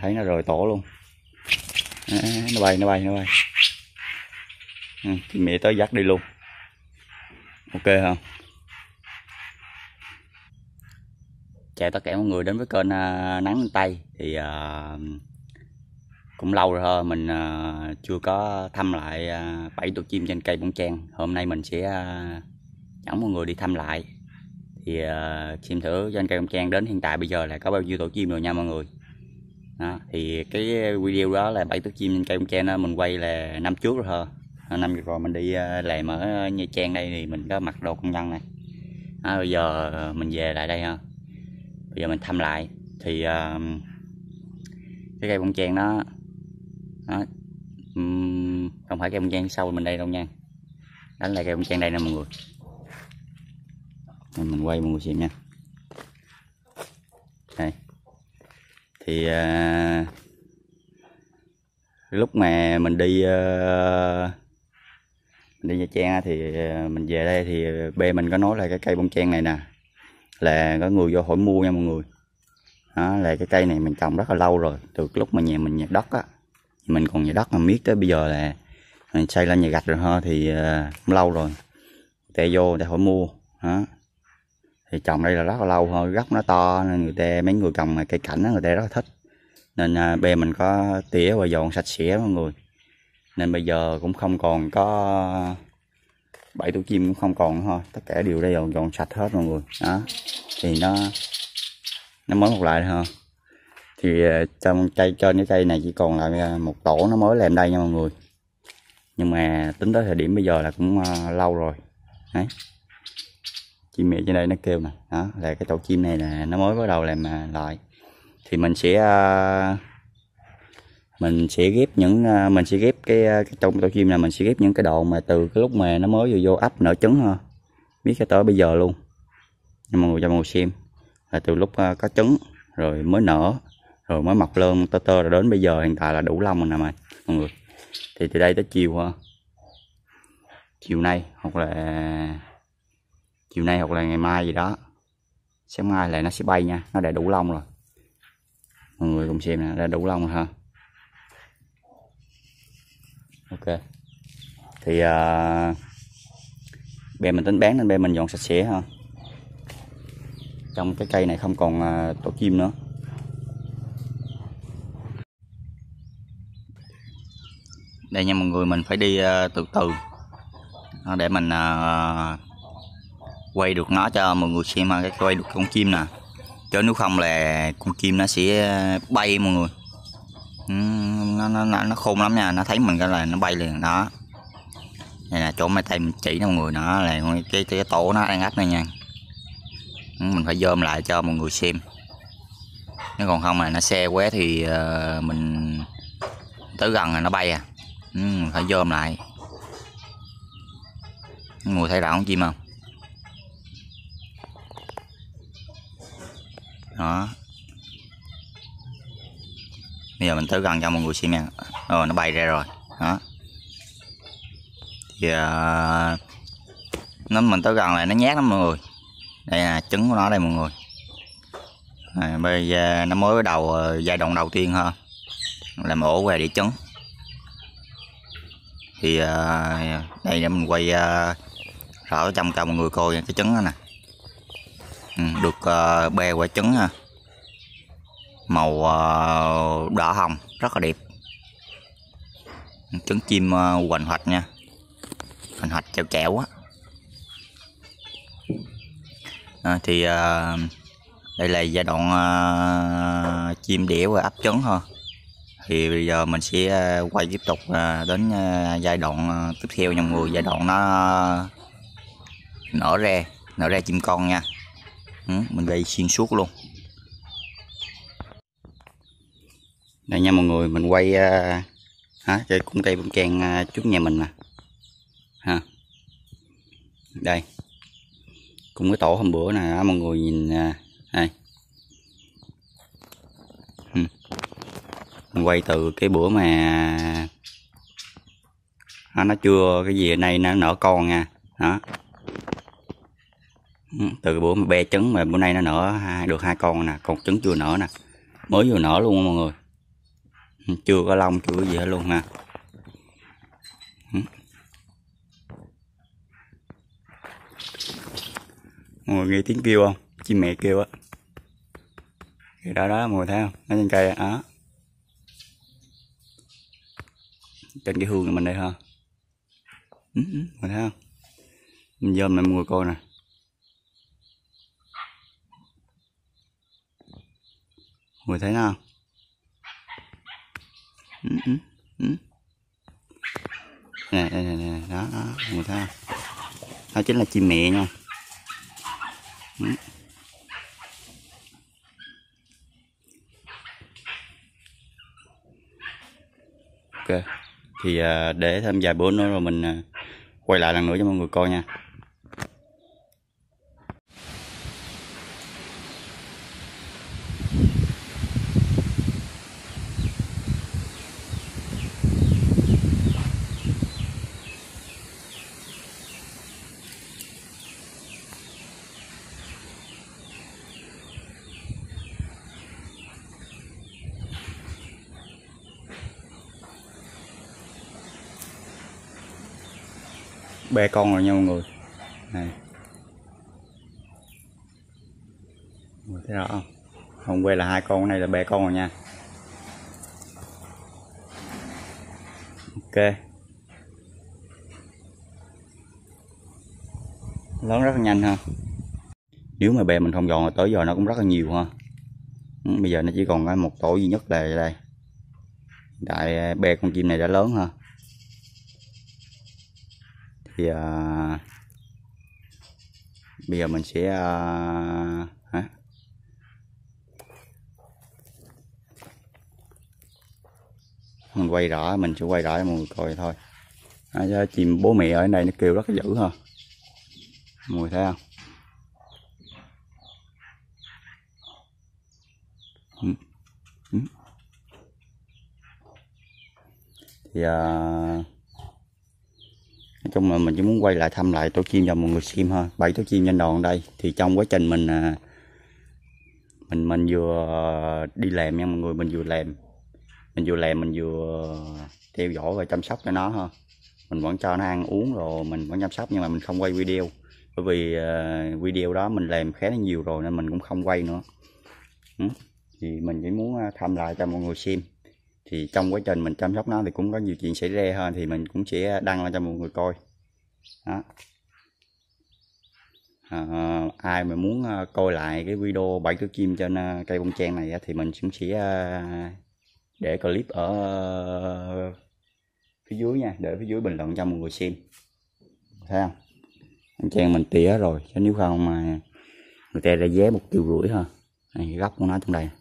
thấy nó rời tổ luôn. Đó, nó bay. Chị mẹ tới dắt đi luôn. Ok không? Chào tất cả mọi người đến với kênh Nắng Lên Tây. Thì cũng lâu rồi thôi mình chưa có thăm lại 7 tổ chim trên cây bông trang. Hôm nay mình sẽ dẫn mọi người đi thăm lại. Thì xem thử trên cây bông trang đến hiện tại bây giờ là có bao nhiêu tổ chim rồi nha mọi người. Đó, thì cái video đó là 7 tổ chim trên cây bông trang đó, mình quay là năm trước rồi thôi. Năm rồi mình đi làm ở Nha Trang đây thì mình có mặc đồ công nhân này. Đó, bây giờ mình về lại đây ha. Bây giờ mình thăm lại thì cái cây bông trang đó, không phải cây bông trang sau mình đây đâu nha, đánh lại cây bông trang đây nè mọi người. Mình quay mọi người xem nha. Đây thì lúc mà mình đi Nha Trang thì mình về đây thì bê mình có nói là cái cây bông trang này nè là có người vô hỏi mua nha mọi người. Đó là cái cây này mình trồng rất là lâu rồi, từ lúc mà nhà mình nhà đất á, mình còn nhà đất mà miết tới bây giờ là mình xây lên nhà gạch rồi ha, thì lâu rồi người ta vô người ta hỏi mua. Đó thì trồng đây là rất là lâu thôi, gốc nó to nên mấy người trồng cây cảnh đó, người ta rất là thích, nên bê mình có tỉa và dọn sạch sẽ mọi người. Nên bây giờ cũng không còn có 7 tổ chim, cũng không còn nữa thôi, tất cả đều đây dọn sạch hết mọi người. Đó thì nó mới một lại thôi. Thì trong cây, trên cái cây này chỉ còn lại một tổ nó mới làm đây nha mọi người, nhưng mà tính tới thời điểm bây giờ là cũng lâu rồi. Đấy, chim mẹ trên đây nó kêu nè. Đó là cái tổ chim này là nó mới bắt đầu làm lại. Thì mình sẽ ghép cái trong tổ chim này, mình sẽ ghép những cái độ mà từ cái lúc mà nó mới vô ấp nở trứng ha, biết cái tới bây giờ luôn cho mọi người xem, là từ lúc có trứng rồi mới nở rồi mới mọc lên tơ rồi đến bây giờ hiện tại là đủ lông rồi nè mọi người. Thì từ đây tới chiều nay hoặc là ngày mai gì đó, sáng mai là nó sẽ bay nha, nó đã đủ lông rồi mọi người cùng xem nè, đã đủ lông rồi ha. Ok thì bè mình tính bán nên bè mình dọn sạch sẽ ha. Trong cái cây này không còn tổ chim nữa. Đây nha mọi người, mình phải đi từ từ để mình quay được nó cho mọi người xem, cái quay được con chim nè, chứ nếu không là con chim nó sẽ bay mọi người. Nó khôn lắm nha, nó thấy mình cái là nó bay liền. Đó đây là chỗ mấy tay mình chỉ nè mọi người, nó là cái tổ nó đang ấp này nha. Mình phải dơm lại cho mọi người xem, nếu còn không là nó xe quá thì mình tới gần là nó bay à. Mình phải dơm lại. Mọi người thấy rõ con chim không? Đó, bây giờ mình tới gần cho mọi người xem nha. Nó bay ra rồi. Đó thì mình tới gần lại nó nhát lắm mọi người. Đây là trứng của nó đây mọi người. Bây giờ nó mới bắt đầu giai đoạn đầu tiên ha, làm ổ về để trứng. Thì đây để mình quay rõ trong cho mọi người coi cái trứng đó nè. Được bê quả trứng ha, màu đỏ hồng rất là đẹp. Trứng chim hoành hoạch nha, hoành hoạch chẻo chẻo á. Thì đây là giai đoạn chim đẻ và ấp trứng thôi. Thì bây giờ mình sẽ quay tiếp tục đến giai đoạn tiếp theo nha mọi người, giai đoạn nó nở ra chim con nha. Mình quay xuyên suốt luôn. Đây nha mọi người, mình quay cái cũng cây bông trang trước nhà mình nè ha. Đây cùng cái tổ hôm bữa nè mọi người nhìn đây. Mình quay từ cái bữa mà nó chưa cái gì ở đây nó nở con nha. Đó, từ bữa mà be trứng mà bữa nay nó nở được 2 con nè, còn trứng chưa nở nè, mới vừa nở luôn mọi người. Chưa có lông, chưa có gì hết luôn nè. Mọi người nghe tiếng kêu không? Chim mẹ kêu á. Cái đó đó mọi người thấy không? Nó trên cây á. Trên cái hương của mình đây ha. Mọi người thấy không? Mình dòm lại mọi người coi nè. Mọi người thấy nó không? Nè, nè, đó, đó, mọi người thấy không? Đó chính là chim mẹ nha. Ok, thì để thêm vài bữa nữa rồi mình quay lại lần nữa cho mọi người coi nha. Bê con rồi nha mọi người. Này, mọi người thấy rõ không? Hôm quay là 2 con, cái này là bê con rồi nha. Ok, lớn rất là nhanh ha. Nếu mà bè mình không dọn là tới giờ nó cũng rất là nhiều ha. Bây giờ nó chỉ còn có một tổ duy nhất là đây. Đại bè con chim này đã lớn ha. Thì bây giờ mình sẽ mình quay rõ, mình sẽ quay rõ cho mọi người coi thôi. Chim bố mẹ ở đây nó kêu rất là dữ ha. Mọi người thấy không? Thì nói chung là mình chỉ muốn quay lại thăm lại tổ chim cho mọi người xem thôi. 7 tổ chim trên đòn đây. Thì trong quá trình mình vừa đi làm nha mọi người, mình vừa làm mình vừa theo dõi và chăm sóc cho nó ha. Mình vẫn cho nó ăn uống rồi mình vẫn chăm sóc, nhưng mà mình không quay video bởi vì video đó mình làm khá là nhiều rồi nên mình cũng không quay nữa. Thì mình chỉ muốn thăm lại cho mọi người xem. Thì trong quá trình mình chăm sóc nó thì cũng có nhiều chuyện xảy ra hơn, thì mình cũng sẽ đăng lên cho mọi người coi đó. Ai mà muốn coi lại cái video 7 tổ chim trên cây bông trang này thì mình cũng sẽ để clip ở phía dưới nha, để phía dưới bình luận cho mọi người xem. Thấy không? Bông trang mình tỉa rồi, chứ nếu không mà người ta ra giá 1,5 triệu ha. Này, gốc của nó trong đây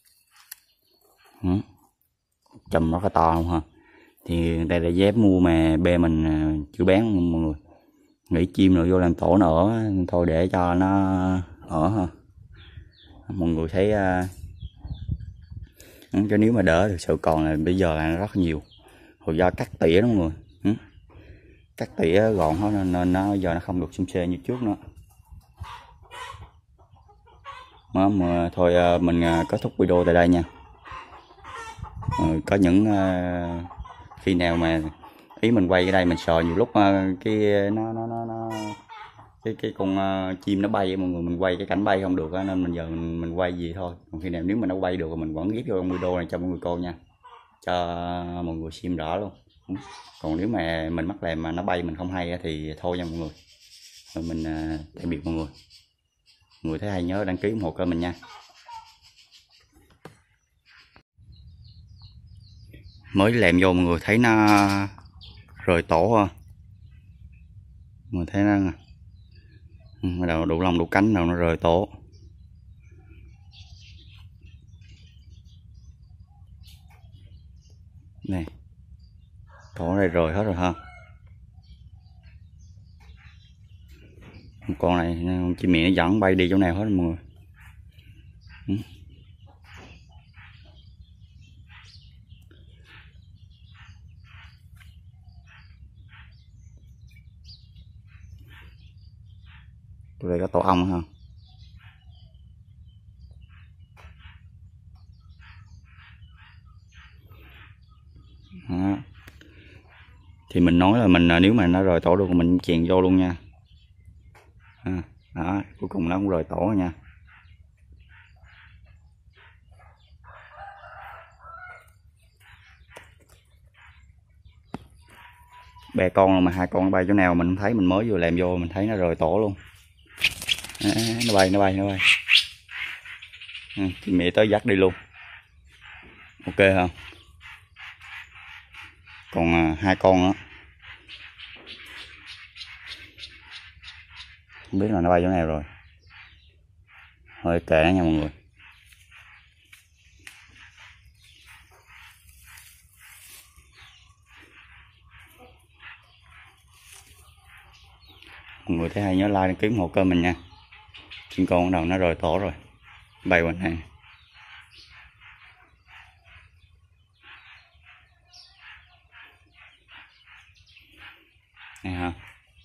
chùm nó có to không ha. Thì đây là dép mua mà bê mình chưa bán mọi người, nghĩ chim rồi vô làm tổ nó ở thôi để cho nó ở ha. Mọi người thấy cho nếu mà đỡ thực sự còn là bây giờ là nó rất nhiều. Hồi do cắt tỉa đó mọi người, cắt tỉa gọn hết nên nó giờ nó không được xum xê như trước nữa. Mà thôi mình kết thúc video tại đây nha. Có những khi nào mà ý mình quay cái đây mình sợ nhiều lúc cái cái con chim nó bay mọi người, mình quay cái cảnh bay không được đó, nên giờ mình quay gì thôi. Còn khi nào nếu mà nó quay được thì mình vẫn ghép vô trong video này cho mọi người coi nha, cho mọi người xem rõ luôn. Còn nếu mà mình mắc làm mà nó bay mình không hay thì thôi nha mọi người. Rồi mình tạm biệt mọi người thấy hay nhớ đăng ký ủng hộ kênh mình nha. Mới làm vô mọi người thấy nó rời tổ ha, mọi người thấy nó bắt đầu đủ lông đủ cánh rồi nó rời tổ. Này, tổ này rời hết rồi ha. Con này con chim mẹ nó dẫn bay đi chỗ nào hết rồi mọi người. Tụi đây có tổ ong ha. Thì mình nói là mình nếu mà nó rời tổ được mình chèn vô luôn nha. Đó, cuối cùng nó cũng rời tổ rồi nha. Bè con mà hai con nó bay chỗ nào mình không thấy, mình mới vừa làm vô mình thấy nó rời tổ luôn. Nó bay. Chị mẹ tới dắt đi luôn. Ok không? Còn hai con nữa không biết là nó bay chỗ nào rồi, thôi kệ nó nha mọi người. Mọi người thấy hay nhớ like đăng ký ủng hộ kênh mình nha. Chim con bắt đầu nó rời tổ rồi, bay qua này nè ha.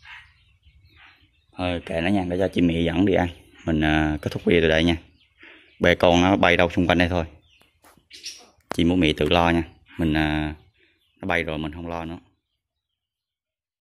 Thôi kệ nó nha, để cho chị mẹ dẫn đi ăn. Mình kết thúc video từ đây nha. Bè con nó bay đâu xung quanh đây thôi, chị muốn mẹ tự lo nha. Mình nó bay rồi mình không lo nữa.